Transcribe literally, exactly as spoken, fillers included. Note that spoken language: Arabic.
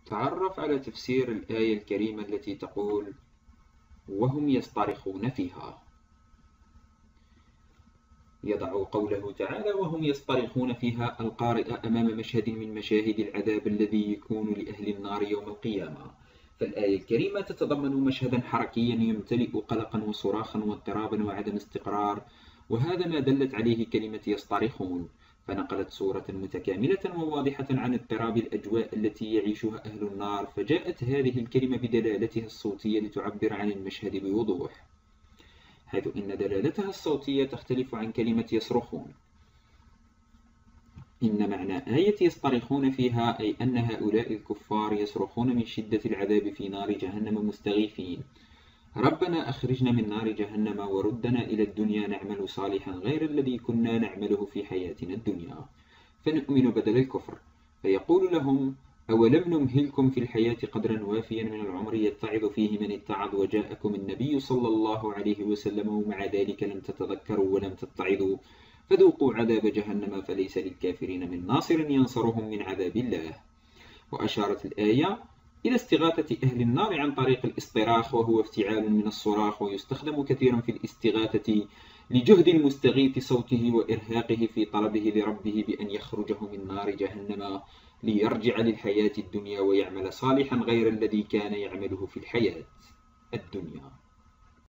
تعرف على تفسير الآية الكريمة التي تقول: وهم يصطرخون فيها. يضع قوله تعالى وهم يصطرخون فيها القارئ أمام مشهد من مشاهد العذاب الذي يكون لأهل النار يوم القيامة. فالآية الكريمة تتضمن مشهدا حركيا يمتلئ قلقا وصراخا واضطرابا وعدم استقرار، وهذا ما دلت عليه كلمة يصطرخون، فنقلت صورة متكاملة وواضحة عن اضطراب الأجواء التي يعيشها أهل النار، فجاءت هذه الكلمة بدلالتها الصوتية لتعبر عن المشهد بوضوح، حيث إن دلالتها الصوتية تختلف عن كلمة يصرخون. إن معنى آية يصطرخون فيها أي أن هؤلاء الكفار يصرخون من شدة العذاب في نار جهنم مستغيثين: ربنا أخرجنا من نار جهنم وردنا إلى الدنيا نعمل صالحا غير الذي كنا نعمله في حياتنا الدنيا فنؤمن بدل الكفر. فيقول لهم: أولم نمهلكم في الحياة قدرا وافيا من العمر يتعظ فيه من اتعظ وجاءكم النبي صلى الله عليه وسلم ومع ذلك لم تتذكروا ولم تتعظوا فذوقوا عذاب جهنم فليس للكافرين من ناصر ينصرهم من عذاب الله. وأشارت الآية إلى استغاثة أهل النار عن طريق الاصطراخ، وهو افتعال من الصراخ، ويستخدم كثيرا في الاستغاثة لجهد المستغيث صوته وإرهاقه في طلبه لربه بأن يخرجه من نار جهنم ليرجع للحياة الدنيا ويعمل صالحا غير الذي كان يعمله في الحياة الدنيا.